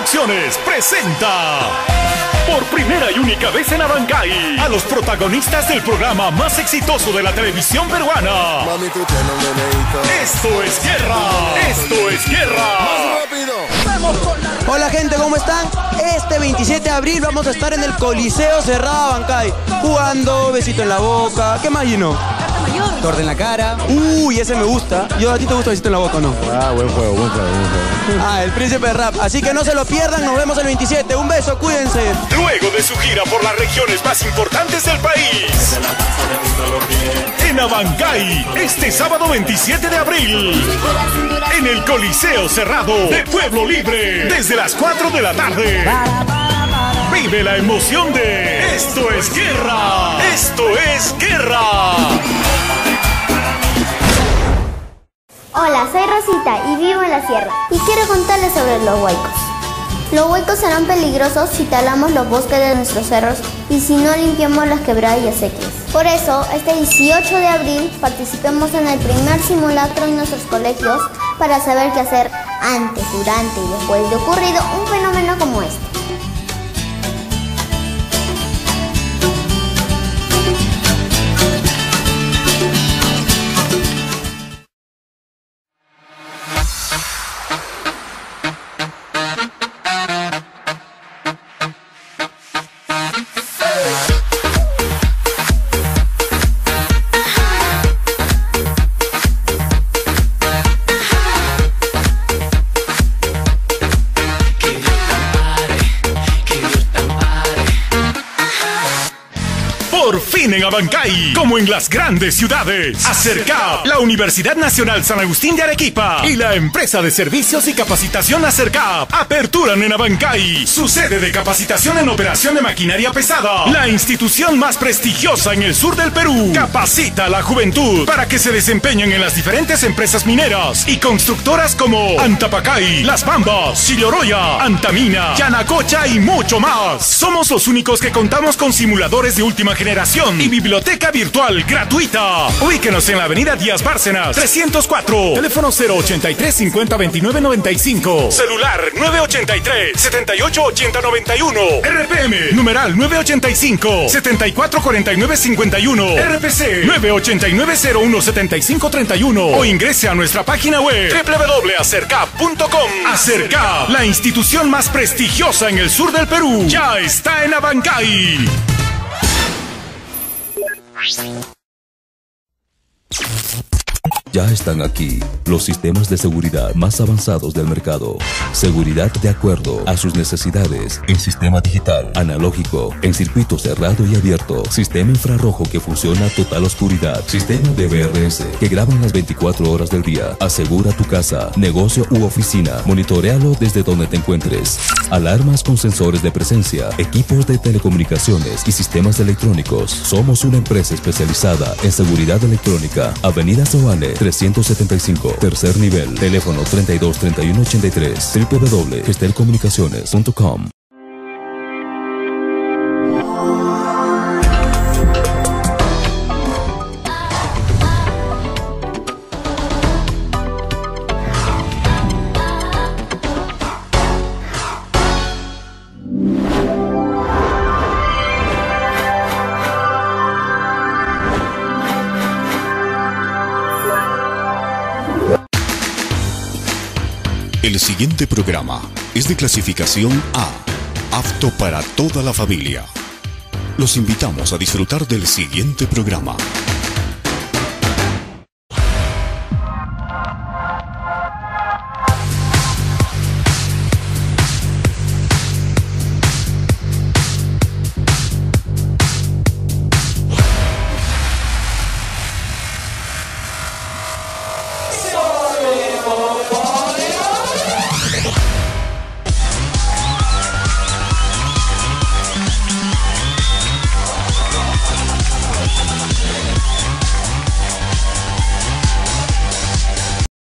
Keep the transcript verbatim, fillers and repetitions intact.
Producciones presenta por primera y única vez en Abancay a los protagonistas del programa más exitoso de la televisión peruana. Mami, tú tienes un meneíto. Esto es guerra. Esto es guerra. Más rápido. Hola gente, ¿cómo están? Este veintisiete de abril vamos a estar en el Coliseo Cerrado Abancay, jugando besito en la boca. ¿Qué más, Gino? Torta en la cara. Uy, ese me gusta. Yo, ¿a ti te gusta besito en la boca o no? Ah, buen juego, buen juego, buen juego. Ah, el príncipe de rap. Así que no se lo pierdan, nos vemos el veintisiete. Un beso, cuídense. Luego de su gira por las regiones más importantes del país, en Abancay, este sábado veintisiete de abril, en el Coliseo Cerrado de Pueblo Libre, desde las cuatro de la tarde. Vive la emoción de Esto es Guerra. Esto es Guerra. Hola, soy Rosita y vivo en la sierra y quiero contarles sobre los huaicos. Los huaicos serán peligrosos si talamos los bosques de nuestros cerros y si no limpiamos las quebradas y acequias. Por eso, este dieciocho de abril participemos en el primer simulacro en nuestros colegios para saber qué hacer antes, durante y después de ocurrido un fenómeno como este. Por fin en Abancay, como en las grandes ciudades, Acercap, la Universidad Nacional San Agustín de Arequipa y la empresa de servicios y capacitación Acercap aperturan en Abancay su sede de capacitación en operación de maquinaria pesada. La institución más prestigiosa en el sur del Perú capacita a la juventud para que se desempeñen en las diferentes empresas mineras y constructoras como Antapacay, Las Bambas, Chilloroya, Antamina, Yanacocha y mucho más. Somos los únicos que contamos con simuladores de última generación y biblioteca virtual gratuita. Ubíquenos en la avenida Díaz Bárcenas trescientos cuatro, teléfono cero ochenta y tres cincuenta veintinueve noventa y cinco, celular nueve ochenta y tres setenta y ocho ochenta noventa y uno, R P M numeral nueve ochenta y cinco setenta y cuatro cuarenta y nueve cincuenta y uno, R P C nueve ochenta y nueve cero uno setenta y cinco treinta y uno o ingrese a nuestra página web doble u doble u doble u punto acercap punto com. Acercap, la institución más prestigiosa en el sur del Perú, ya está en Abancay. Ya están aquí los sistemas de seguridad más avanzados del mercado. Seguridad de acuerdo a sus necesidades. En sistema digital, analógico, en circuito cerrado y abierto. Sistema infrarrojo que funciona a total oscuridad. Sistema de V R S que graban las veinticuatro horas del día. Asegura tu casa, negocio u oficina. Monitorealo desde donde te encuentres. Alarmas con sensores de presencia. Equipos de telecomunicaciones y sistemas electrónicos. Somos una empresa especializada en seguridad electrónica. Avenida Soane trescientos setenta y cinco, tercer nivel, teléfono treinta y dos treinta y uno ochenta y tres, doble u doble u doble u punto gestel comunicaciones punto com. El siguiente programa es de clasificación A, apto para toda la familia. Los invitamos a disfrutar del siguiente programa.